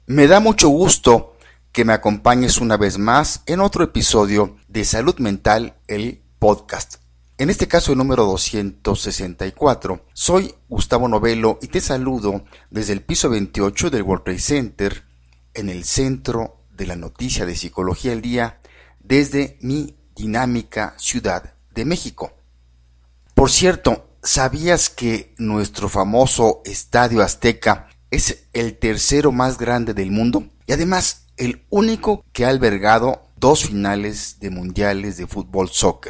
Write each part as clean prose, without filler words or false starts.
Me da mucho gusto que me acompañes una vez más en otro episodio de Salud Mental, el podcast. En este caso el número 264. Soy Gustavo Novello y te saludo desde el piso 28 del World Trade Center, en el centro de la noticia de Psicología al Día, desde mi dinámica Ciudad de México. Por cierto, ¿sabías que nuestro famoso Estadio Azteca es el tercero más grande del mundo? Y además, el único que ha albergado 2 finales de mundiales de fútbol soccer.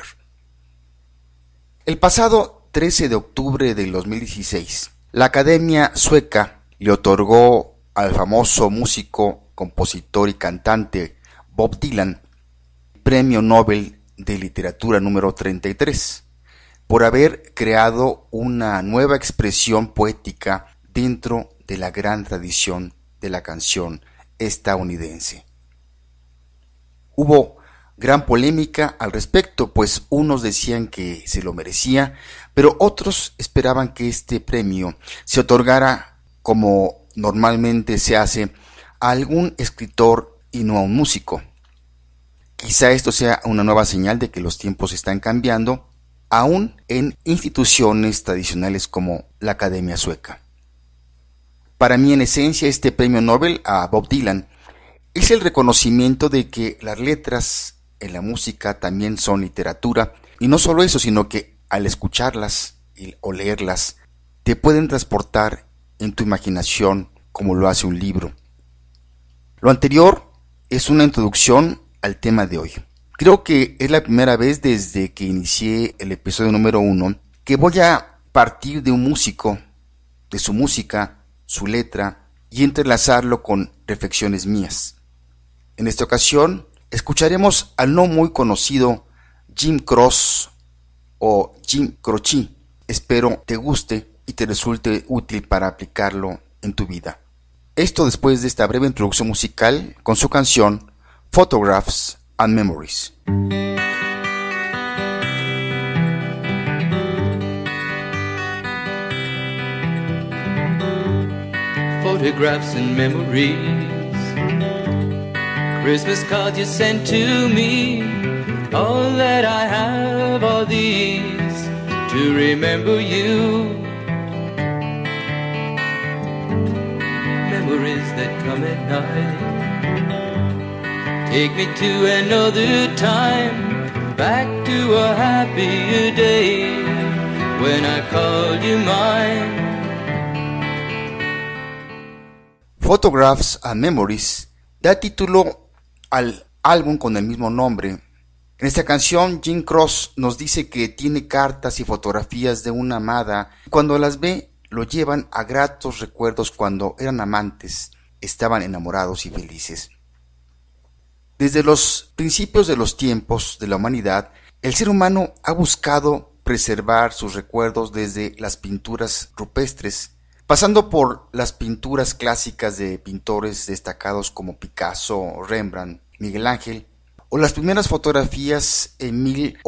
El pasado 13 de octubre del 2016, la Academia Sueca le otorgó al famoso músico, compositor y cantante Bob Dylan Premio Nobel de Literatura número 33 por haber creado una nueva expresión poética dentro de la gran tradición de la canción estadounidense. Hubo gran polémica al respecto, pues unos decían que se lo merecía, pero otros esperaban que este premio se otorgara, como normalmente se hace, a algún escritor y no a un músico. Quizá esto sea una nueva señal de que los tiempos están cambiando, aún en instituciones tradicionales como la Academia Sueca. Para mí, en esencia, este premio Nobel a Bob Dylan es el reconocimiento de que las letras en la música también son literatura, y no solo eso, sino que al escucharlas o leerlas, te pueden transportar en tu imaginación como lo hace un libro. Lo anterior es una introducción al tema de hoy. Creo que es la primera vez desde que inicié el episodio número 1 que voy a partir de un músico, de su música, su letra, y entrelazarlo con reflexiones mías. En esta ocasión escucharemos al no muy conocido Jim Croce o Jim Croce. Espero te guste y te resulte útil para aplicarlo en tu vida. Esto después de esta breve introducción musical con su canción Photographs and Memories. Photographs and memories, Christmas cards you sent to me, all that I have are these to remember you. Memories that come at night, take me to another time, back to a happier day, when I called you mine. Photographs and Memories da título al álbum con el mismo nombre. En esta canción, Jim Croce nos dice que tiene cartas y fotografías de una amada. Cuando las ve, lo llevan a gratos recuerdos cuando eran amantes, estaban enamorados y felices. Desde los principios de los tiempos de la humanidad, el ser humano ha buscado preservar sus recuerdos desde las pinturas rupestres, pasando por las pinturas clásicas de pintores destacados como Picasso, Rembrandt, Miguel Ángel, o las primeras fotografías en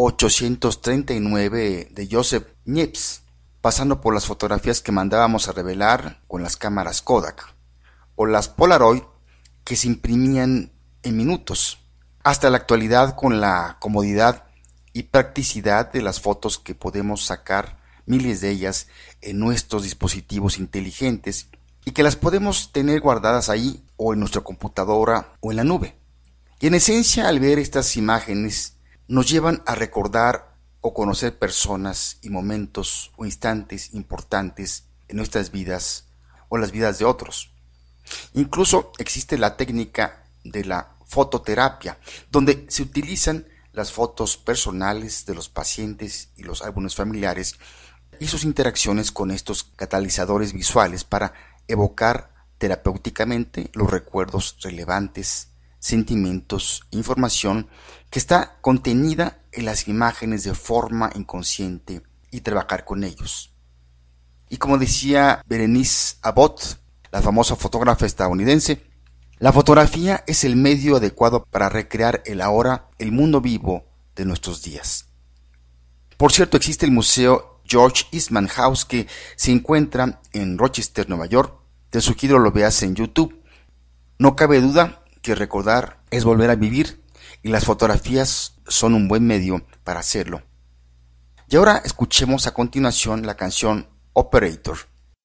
1839 de Joseph Niepce, pasando por las fotografías que mandábamos a revelar con las cámaras Kodak, o las Polaroid que se imprimían en minutos, hasta la actualidad con la comodidad y practicidad de las fotos que podemos sacar, miles de ellas, en nuestros dispositivos inteligentes y que las podemos tener guardadas ahí o en nuestra computadora o en la nube. Y en esencia, al ver estas imágenes, nos llevan a recordar o conocer personas y momentos o instantes importantes en nuestras vidas o las vidas de otros. Incluso existe la técnica de la fototerapia, donde se utilizan las fotos personales de los pacientes y los álbumes familiares y sus interacciones con estos catalizadores visuales para evocar terapéuticamente los recuerdos relevantes, sentimientos, información que está contenida en las imágenes de forma inconsciente y trabajar con ellos. Y como decía Berenice Abbott, la famosa fotógrafa estadounidense, la fotografía es el medio adecuado para recrear el ahora, el mundo vivo de nuestros días. Por cierto, existe el Museo George Eastman House que se encuentra en Rochester, Nueva York. Te sugiero lo veas en YouTube. No cabe duda que recordar es volver a vivir y las fotografías son un buen medio para hacerlo. Y ahora escuchemos a continuación la canción Operator.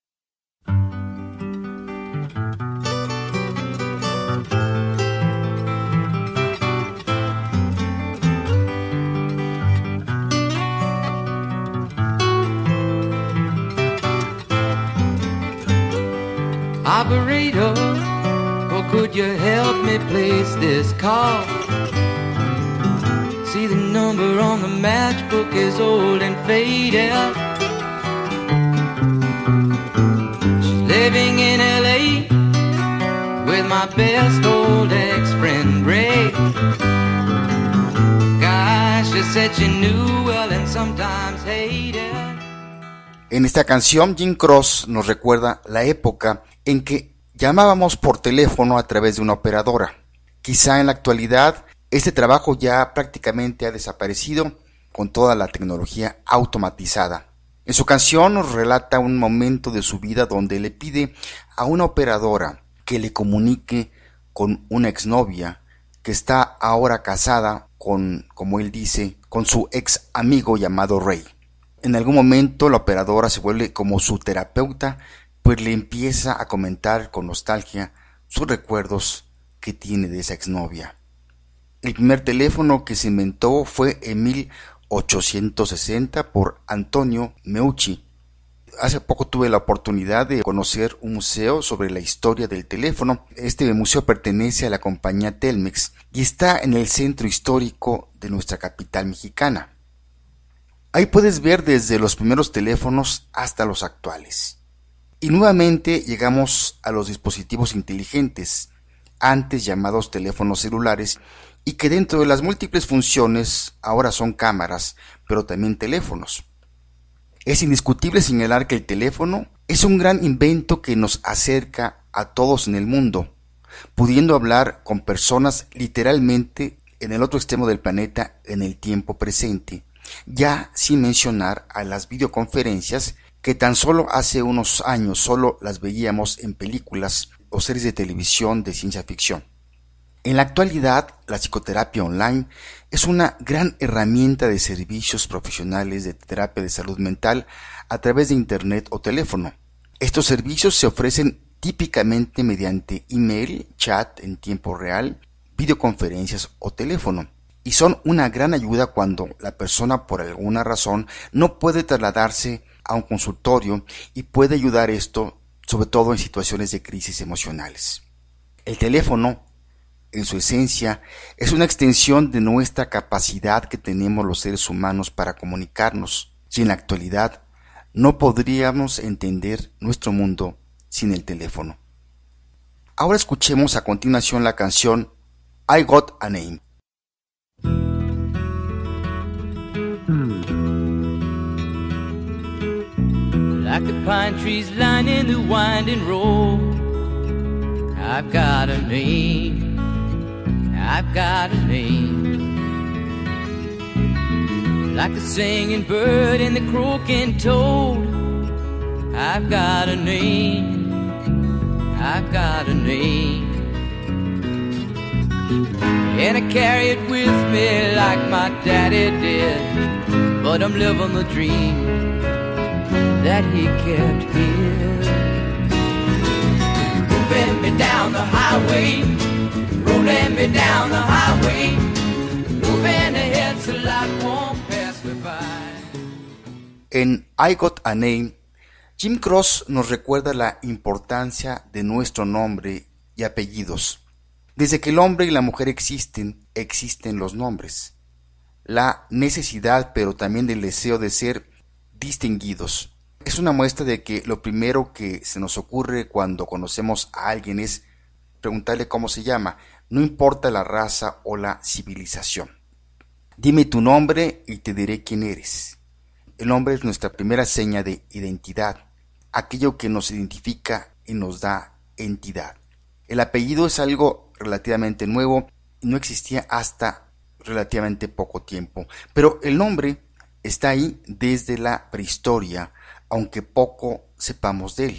Operator, or could you help me place this call? See, the number on the matchbook is old and faded. She's living in L.A. with my best old ex-friend Ray. Gosh, she said she knew well and sometimes hated. En esta canción, Jim Cross nos recuerda la época en que llamábamos por teléfono a través de una operadora. Quizá en la actualidad este trabajo ya prácticamente ha desaparecido con toda la tecnología automatizada. En su canción nos relata un momento de su vida donde le pide a una operadora que le comunique con una exnovia que está ahora casada con, como él dice, con su ex amigo llamado Ray. En algún momento la operadora se vuelve como su terapeuta, pues le empieza a comentar con nostalgia sus recuerdos que tiene de esa exnovia. El primer teléfono que se inventó fue en 1860 por Antonio Meucci. Hace poco tuve la oportunidad de conocer un museo sobre la historia del teléfono. Este museo pertenece a la compañía Telmex y está en el centro histórico de nuestra capital mexicana. Ahí puedes ver desde los primeros teléfonos hasta los actuales. Y nuevamente llegamos a los dispositivos inteligentes, antes llamados teléfonos celulares, y que dentro de las múltiples funciones ahora son cámaras, pero también teléfonos. Es indiscutible señalar que el teléfono es un gran invento que nos acerca a todos en el mundo, pudiendo hablar con personas literalmente en el otro extremo del planeta en el tiempo presente, ya sin mencionar a las videoconferencias que tan solo hace unos años solo las veíamos en películas o series de televisión de ciencia ficción. En la actualidad, la psicoterapia online es una gran herramienta de servicios profesionales de terapia de salud mental a través de internet o teléfono. Estos servicios se ofrecen típicamente mediante email, chat en tiempo real, videoconferencias o teléfono, y son una gran ayuda cuando la persona por alguna razón no puede trasladarse a un consultorio, y puede ayudar esto sobre todo en situaciones de crisis emocionales. El teléfono, en su esencia, es una extensión de nuestra capacidad que tenemos los seres humanos para comunicarnos, y en la actualidad no podríamos entender nuestro mundo sin el teléfono. Ahora escuchemos a continuación la canción I Got a Name. Like the pine trees lining the winding road, I've got a name, I've got a name. Like the singing bird and the croaking toad, I've got a name, I've got a name. And I carry it with me like my daddy did, but I'm living the dream that he kept here. Moving me down the highway, rolling me down the highway, moving ahead so life won't pass me by. En I Got a Name, Jim Cross nos recuerda la importancia de nuestro nombre y apellidos. Desde que el hombre y la mujer existen, existen los nombres. La necesidad, pero también el deseo de ser distinguidos. Es una muestra de que lo primero que se nos ocurre cuando conocemos a alguien es preguntarle cómo se llama, no importa la raza o la civilización. Dime tu nombre y te diré quién eres. El nombre es nuestra primera seña de identidad, aquello que nos identifica y nos da entidad. El apellido es algo relativamente nuevo y no existía hasta relativamente poco tiempo, pero el nombre está ahí desde la prehistoria, aunque poco sepamos de él.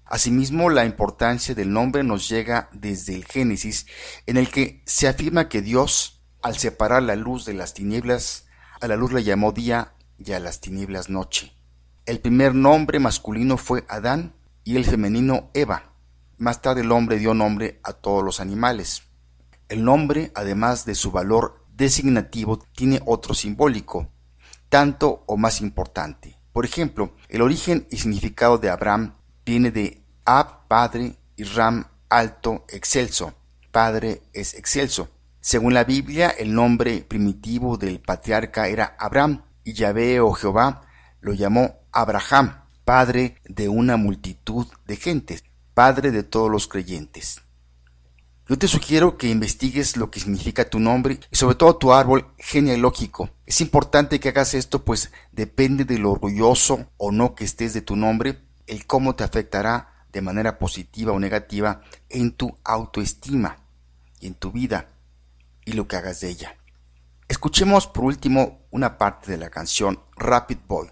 Asimismo, la importancia del nombre nos llega desde el Génesis, en el que se afirma que Dios, al separar la luz de las tinieblas, a la luz le llamó día y a las tinieblas noche. El primer nombre masculino fue Adán y el femenino Eva. Más tarde el hombre dio nombre a todos los animales. El nombre, además de su valor designativo, tiene otro simbólico, tanto o más importante. Por ejemplo, el origen y significado de Abraham viene de Ab, padre, y Ram, alto, excelso. Padre es excelso. Según la Biblia, el nombre primitivo del patriarca era Abraham, y Yahvé o Jehová lo llamó Abraham, padre de una multitud de gentes, padre de todos los creyentes. Yo te sugiero que investigues lo que significa tu nombre y sobre todo tu árbol genealógico. Es importante que hagas esto, pues depende de lo orgulloso o no que estés de tu nombre, el cómo te afectará de manera positiva o negativa en tu autoestima y en tu vida y lo que hagas de ella. Escuchemos por último una parte de la canción Rapid Boy.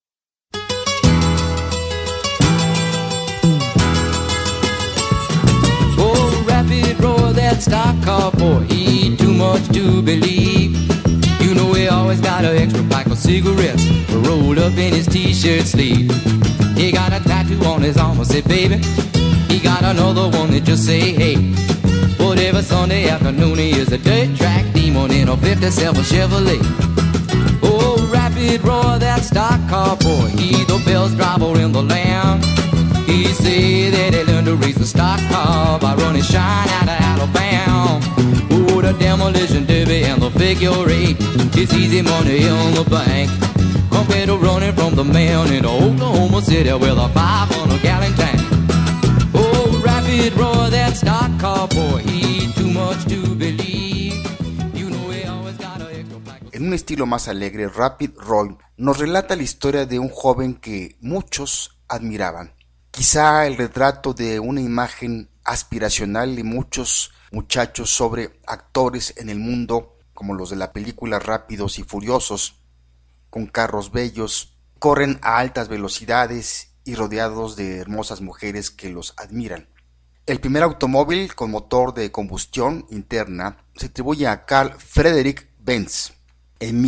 Oh, rapid roar, that stock car boy, he ain't too much to believe. You know he always got an extra pack of cigarettes rolled up in his t-shirt sleeve. He got a tattoo on his arm that say baby. He got another one that just say hey. But every Sunday afternoon he is a dirt track demon in a 57 Chevrolet. Oh, rapid roar, that stock car boy, he the best driver in the land. He say that he learned to race the stock car by running shine out of Alabama. Oh, the demolition derby and the figure eight, it's easy money in the bank compared to running from the man in Oklahoma City with a 500-gallon tank. Oh, rapid roar, that stock car boy, he ain't too much to believe. You know he always got a extra black. En un estilo más alegre, Rapid Roy nos relata la historia de un joven que muchos admiraban. Quizá el retrato de una imagen aspiracional de muchos muchachos sobre actores en el mundo, como los de la película Rápidos y Furiosos, con carros bellos, corren a altas velocidades y rodeados de hermosas mujeres que los admiran. El primer automóvil con motor de combustión interna se atribuye a Carl Friedrich Benz en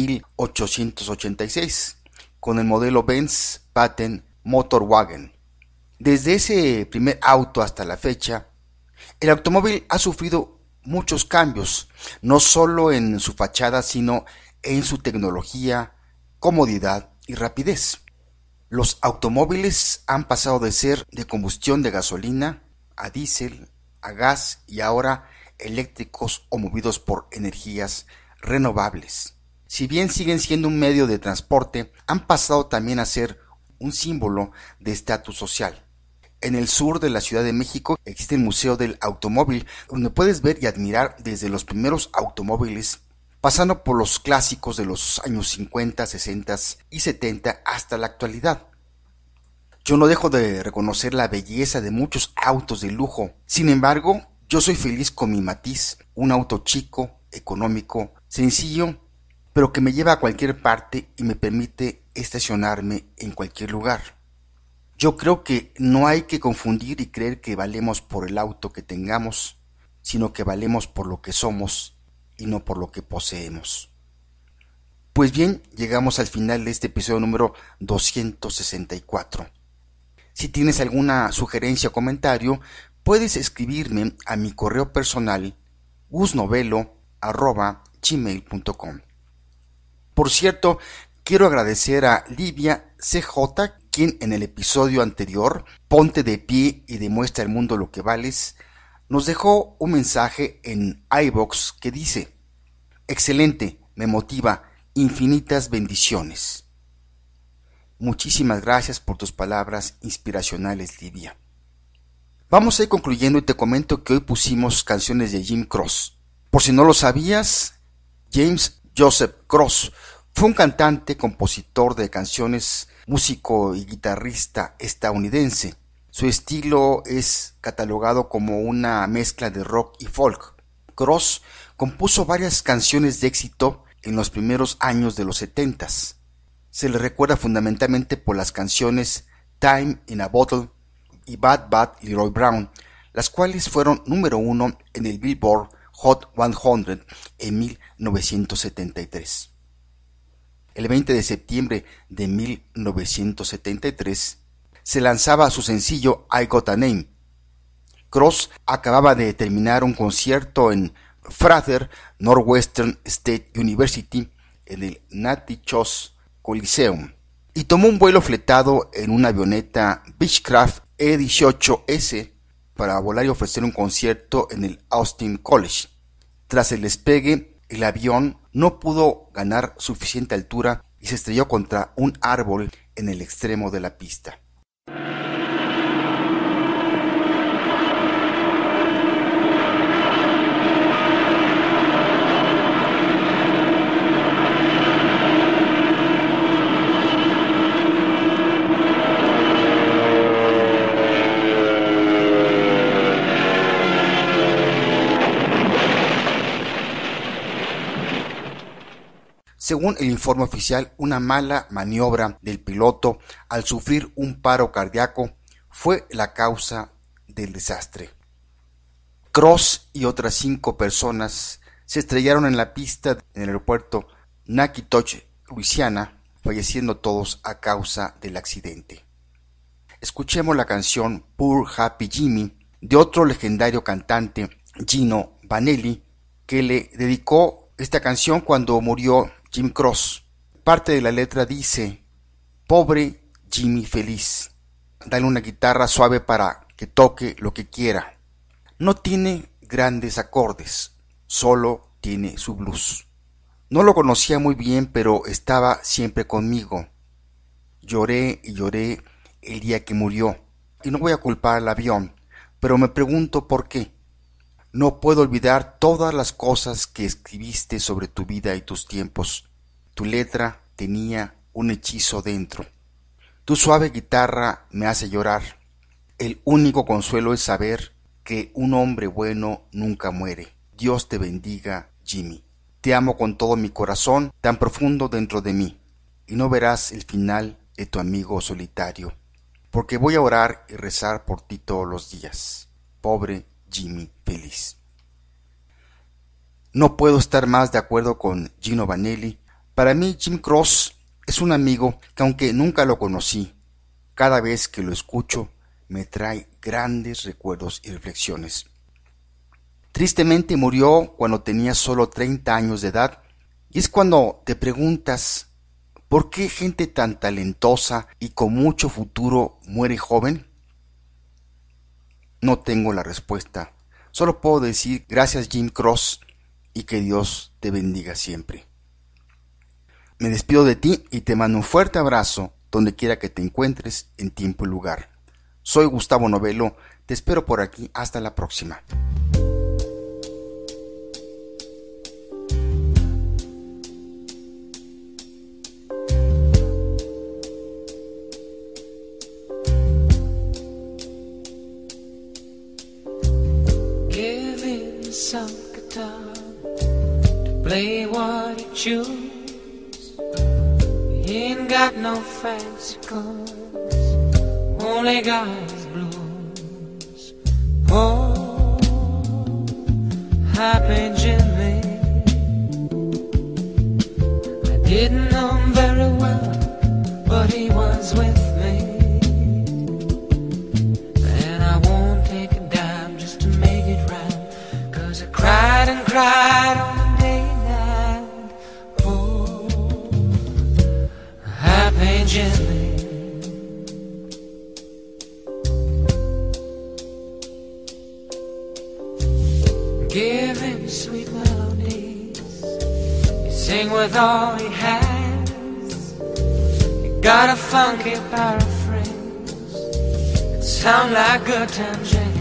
1886, con el modelo Benz Patent Motorwagen. Desde ese primer auto hasta la fecha, el automóvil ha sufrido muchos cambios, no solo en su fachada, sino en su tecnología, comodidad y rapidez. Los automóviles han pasado de ser de combustión de gasolina a diésel, a gas y ahora eléctricos o movidos por energías renovables. Si bien siguen siendo un medio de transporte, han pasado también a ser un símbolo de estatus social. En el sur de la Ciudad de México existe el Museo del Automóvil, donde puedes ver y admirar desde los primeros automóviles, pasando por los clásicos de los años 50, 60 y 70 hasta la actualidad. Yo no dejo de reconocer la belleza de muchos autos de lujo. Sin embargo, yo soy feliz con mi Matiz, un auto chico, económico, sencillo, pero que me lleva a cualquier parte y me permite estacionarme en cualquier lugar. Yo creo que no hay que confundir y creer que valemos por el auto que tengamos, sino que valemos por lo que somos y no por lo que poseemos. Pues bien, llegamos al final de este episodio número 264. Si tienes alguna sugerencia o comentario, puedes escribirme a mi correo personal gusnovelo@gmail.com. Por cierto, quiero agradecer a Livia CJ, quien en el episodio anterior, Ponte de pie y demuestra al mundo lo que vales, nos dejó un mensaje en iVoox que dice: excelente, me motiva, infinitas bendiciones. Muchísimas gracias por tus palabras inspiracionales, Livia. Vamos a ir concluyendo y te comento que hoy pusimos canciones de Jim Cross. Por si no lo sabías, James Joseph Cross fue un cantante, compositor de canciones, músico y guitarrista estadounidense. Su estilo es catalogado como una mezcla de rock y folk. Cross compuso varias canciones de éxito en los primeros años de los 70s. Se le recuerda fundamentalmente por las canciones Time in a Bottle y Bad Bad Leroy Brown, las cuales fueron número 1 en el Billboard Hot 100 en 1973. El 20 de septiembre de 1973 se lanzaba su sencillo I Got a Name. Cross acababa de terminar un concierto en Fraser Northwestern State University en el Natchitoches Coliseum y tomó un vuelo fletado en una avioneta Beechcraft E-18S para volar y ofrecer un concierto en el Austin College. Tras el despegue, el avión no pudo ganar suficiente altura y se estrelló contra un árbol en el extremo de la pista. Según el informe oficial, una mala maniobra del piloto al sufrir un paro cardíaco fue la causa del desastre. Cross y otras 5 personas se estrellaron en la pista en el aeropuerto Natchitoches, Luisiana, falleciendo todos a causa del accidente. Escuchemos la canción Poor Happy Jimmy de otro legendario cantante, Gino Vanelli, que le dedicó esta canción cuando murió Jim Cross. Parte de la letra dice: pobre Jimmy feliz, dale una guitarra suave para que toque lo que quiera. No tiene grandes acordes, solo tiene su blues. No lo conocía muy bien, pero estaba siempre conmigo. Lloré y lloré el día que murió, y no voy a culpar al avión, pero me pregunto por qué. No puedo olvidar todas las cosas que escribiste sobre tu vida y tus tiempos. Tu letra tenía un hechizo dentro. Tu suave guitarra me hace llorar. El único consuelo es saber que un hombre bueno nunca muere. Dios te bendiga, Jimmy. Te amo con todo mi corazón, tan profundo dentro de mí, y no verás el final de tu amigo solitario, porque voy a orar y rezar por ti todos los días. Pobre Jimmy feliz. No puedo estar más de acuerdo con Gino Vanelli. Para mí, Jim Cross es un amigo que, aunque nunca lo conocí, cada vez que lo escucho me trae grandes recuerdos y reflexiones. Tristemente murió cuando tenía solo 30 años de edad, y es cuando te preguntas, ¿por qué gente tan talentosa y con mucho futuro muere joven? No tengo la respuesta. Solo puedo decir gracias, Jim Cross, y que Dios te bendiga siempre. Me despido de ti y te mando un fuerte abrazo donde quiera que te encuentres en tiempo y lugar. Soy Gustavo Novello, te espero por aquí, hasta la próxima. Some guitar to play what you choose. He ain't got no fancy chords, only got his blues. Oh, happy Jimmy. I didn't know him very well, but he was with me. And I won't take a dime just to make it right. I cried and cried on the day night. Oh, happy Jimmy. Give him sweet melodies. He sing with all he has. He got a funky paraphrase. It sound like good time jazz.